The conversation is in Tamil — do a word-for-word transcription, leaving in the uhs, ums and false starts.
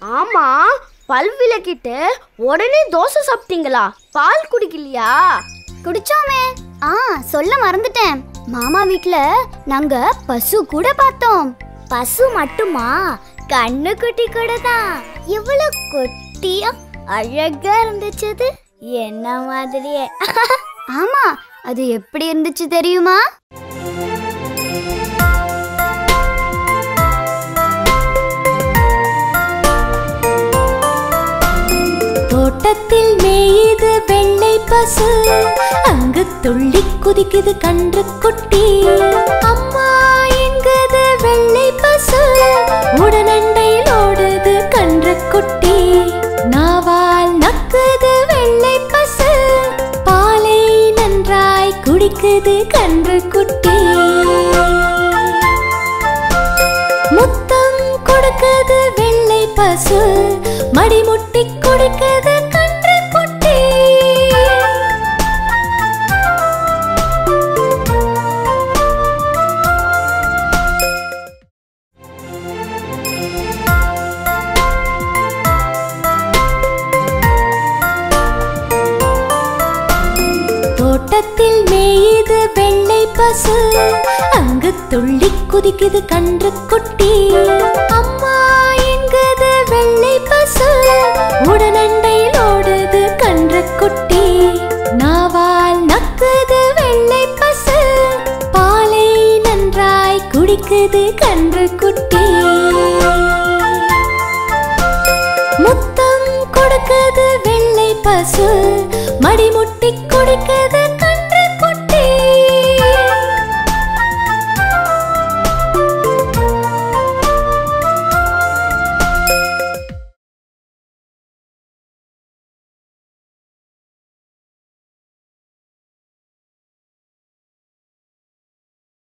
ஆமா, பல் விளக்கிட்டு உடனே தோசை சாப்பிட்டீங்களா? பால் குடிக்கலையா? குடிச்சோமே. ஆ, சொல்ல மறந்துட்டேன். மாமா வீட்ல நாங்க பசு கூட பார்த்தோம். பசு மட்டுமா, கண்ணு குட்டி கூட தான். இவ்வளவு குட்டியா அழகா இருந்துச்சு. அது என்ன மாதிரியே. ஆமா, அது எப்படி இருந்துச்சு தெரியுமா? தோட்டத்தில் மேயுது வெள்ளை பசு, அங்கு துள்ளி குதிக்குது கன்று குட்டி. அம்மா என்குது வெள்ளை பசு, உடனண்டையில் ஓடுது கன்று குட்டி. நாவால் நக்குது வெள்ளை பசு, பாலை நன்றாய் குடிக்குது கன்று குட்டி. முத்தம் கொடுக்குது வெள்ளை பசு, மடிமுட்டி கொடுக்குது கன்று குட்டி. தோட்டத்தில் மேயுது வெள்ளை பசு, அங்கு துள்ளி குதிக்குது கன்று குட்டி. அம்மா என்குது வெள்ளை பசு, உடனண்டையில் ஓடுது கன்று குட்டி. நாவால் நக்குது வெள்ளை பசு, பாலை நன்றாய் குடிக்குது கன்று குட்டி. முத்தம் கொடுக்குது வெள்ளை பசு, மடிமுட்டி கொடுக்குது